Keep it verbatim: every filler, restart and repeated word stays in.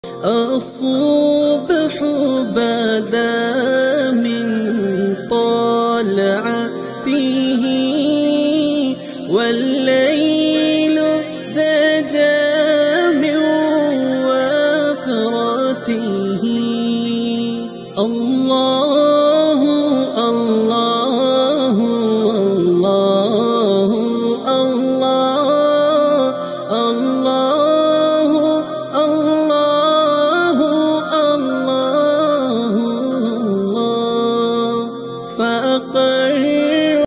الصبح بدا من طلعته والليل دجا من وفرته. الله